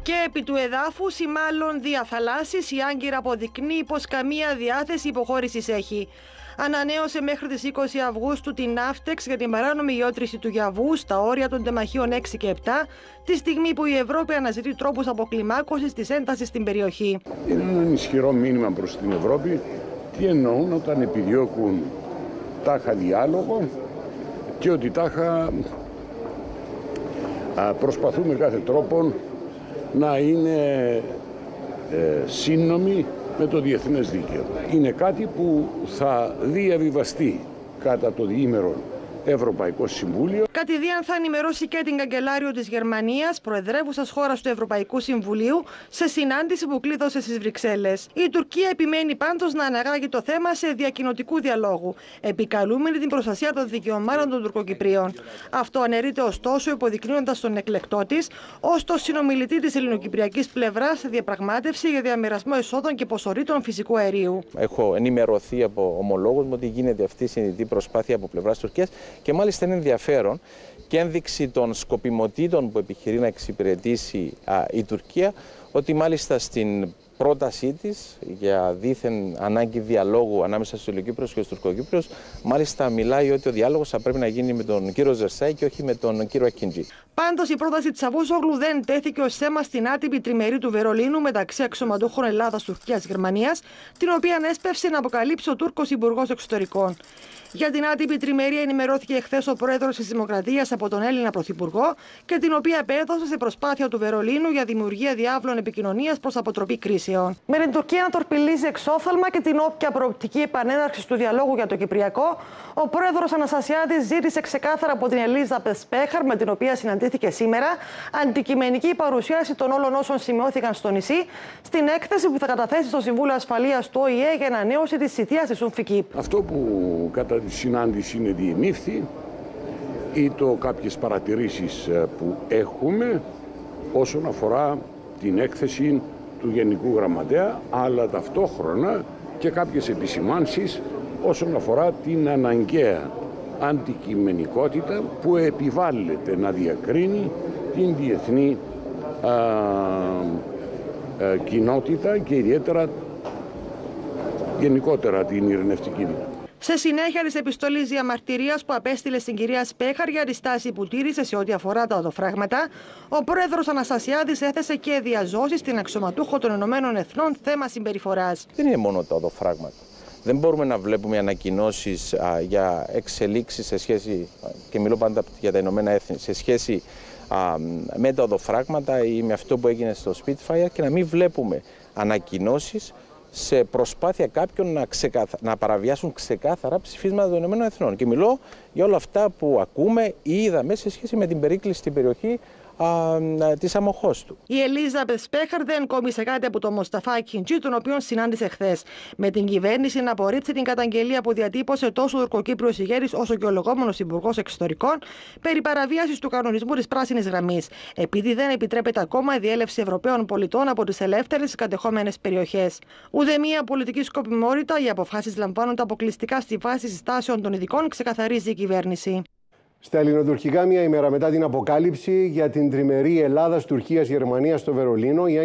Και επί του εδάφους ή μάλλον διαθαλάσσης, η Άγκυρα αποδεικνύει πως καμία διάθεση υποχώρησης έχει. Ανανέωσε μέχρι τις 20 Αυγούστου την Ναύτεξ για την παράνομη γεώτρηση του Γιαβού στα όρια των τεμαχίων 6 και 7, τη στιγμή που η Ευρώπη αναζητεί τρόπους αποκλιμάκωσης της έντασης στην περιοχή. Είναι ένα ισχυρό μήνυμα προς την Ευρώπη τι εννοούν όταν επιδιώκουν τάχα διάλογο και ότι τάχα προσπαθούν με κάθε τρόπο να είναι σύνομοι με το διεθνές δίκαιο. Είναι κάτι που θα διαβιβαστεί κατά το διήμερο Ευρωπαϊκό Συμβούλιο. Κατηδίαν θα ενημερώσει και την καγκελάριο της Γερμανίας, προεδρεύουσας χώρας του Ευρωπαϊκού Συμβουλίου, σε συνάντηση που κλείδωσε στις Βρυξέλλες. Η Τουρκία επιμένει πάντως να αναγάγει το θέμα σε διακοινοτικού διαλόγου, επικαλούμενη την προστασία των δικαιωμάτων των Τουρκοκυπρίων. Αυτό αναιρείται ωστόσο υποδεικνύοντας τον εκλεκτό της ως το συνομιλητή της ελληνοκυπριακής πλευράς σε διαπραγμάτευση για διαμοιρασμό εσόδων και ποσορίτων φυσικού αερίου. Έχω ενημερωθεί από ομολόγους μου ότι γίνεται αυτή η συνειδητή προσπάθεια από πλευράς Τουρκίας. Και μάλιστα είναι ενδιαφέρον και ένδειξη των σκοπιμοτήτων που επιχειρεί να εξυπηρετήσει η Τουρκία, ότι μάλιστα στην πρότασή της για δίθεν ανάγκη διαλόγου ανάμεσα στους Ελληνοκύπριους και στους Τουρκοκύπριους, μάλιστα μιλάει ότι ο διάλογος θα πρέπει να γίνει με τον κύριο Ζερσάη και όχι με τον κύριο Ακίντζη. Πάντως, η πρόταση της Τσαβούσογλου δεν τέθηκε ως θέμα στην άτυπη τριμερή του Βερολίνου μεταξύ αξιωματούχων Ελλάδας, Τουρκίας, Γερμανίας, την οποία ανέσπευσε να αποκαλύψει ο Τούρκος Υπουργός Εξωτερικών. Για την άτυπη τριμερή ενημερώθηκε εχθές ο πρόεδρος της Δημοκρατίας από τον Έλληνα Πρωθυπουργό και την οποία επέδωσε σε προσπάθεια του Βερολίνου για δημιουργία διάβλων επικοινωνίας προς αποτροπή κρίσεων. Με την Τουρκία να τορπιλίζει εξόφθαλμα και την όποια προοπτική επανέναρξη του διαλόγου για το Κυπριακό, ο πρόεδρος Αναστασιάδης ζήτησε ξεκάθαρα από την Ελίζαπεθ Σπέχαρ, με την οποία συναντήθηκε σήμερα, αντικειμενική παρουσίαση των όλων όσων σημειώθηκαν στο νησί, στην έκθεση που θα καταθέσει στο Συμβούλιο Ασφαλείας του ΟΗΕ για ανανέωση της θητείας της UNFICYP. Αυτό που κατά τη συνάντηση είναι διεμήφθη ή το κάποιες παρατηρήσεις που έχουμε όσον αφορά την έκθεση του Γενικού Γραμματέα, αλλά ταυτόχρονα και κάποιες επισημάνσεις όσον αφορά την αναγκαία αντικειμενικότητα που επιβάλλεται να διακρίνει την διεθνή κοινότητα και ιδιαίτερα γενικότερα την ειρηνευτική δύναμη. Σε συνέχεια της επιστολής διαμαρτυρίας που απέστειλε στην κυρία Σπέχαρ για τη στάση που τήρησε σε ό,τι αφορά τα οδοφράγματα, ο πρόεδρος Αναστασιάδης έθεσε και διαζώσεις στην αξιωματούχο των Ηνωμένων Εθνών θέμα συμπεριφοράς. Δεν είναι μόνο τα οδοφράγματα. Δεν μπορούμε να βλέπουμε ανακοινώσεις για εξελίξεις σε σχέση, και μιλώ πάντα για τα Ηνωμένα Έθνη, σε σχέση με τα οδοφράγματα ή με αυτό που έγινε στο Spitfire και να μην βλέπουμε ανακοινώσεις σε προσπάθεια κάποιων να παραβιάσουν ξεκάθαρα ψηφίσματα των Ηνωμένων Εθνών. Και μιλώ για όλα αυτά που ακούμε ή είδαμε σε σχέση με την περίκληση στην περιοχή της Αμοχώστου. Η Ελίζαπεθ Σπέχαρ δεν κόμισε κάτι από τον Μοσταφά Ακίντζη, τον οποίον συνάντησε χθες, με την κυβέρνηση να απορρίψει την καταγγελία που διατύπωσε τόσο ο Τουρκοκύπριος ηγέτης όσο και ο λεγόμενος Υπουργός Εξωτερικών περί παραβίασης του κανονισμού της Πράσινης Γραμμής, επειδή δεν επιτρέπεται ακόμα η διέλευση Ευρωπαίων πολιτών από τις ελεύθερες κατεχόμενες περιοχές. Ουδέμια πολιτική σκοπιμότητα, οι αποφάσεις λαμβάνονται αποκλειστικά στη βάση συστάσεων των ειδικών, ξεκαθαρίζει η κυβέρνηση. Στα ελληνοτουρκικά, μία ημέρα μετά την αποκάλυψη για την τριμερή Ελλάδας-Τουρκίας-Γερμανίας στο Βερολίνο,